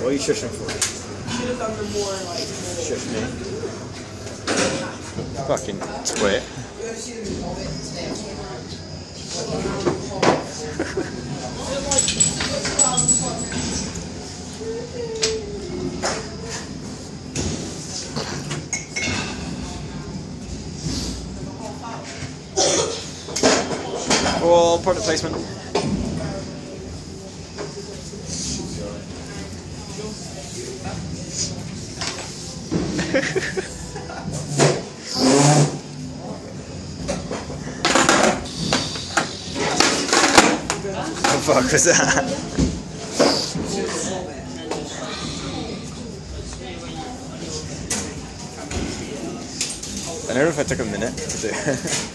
What are you shushing for? Should have done the more like. Shush me. Fucking twit. Oh, product placement. What the fuck was that? I don't know if I took a minute to do.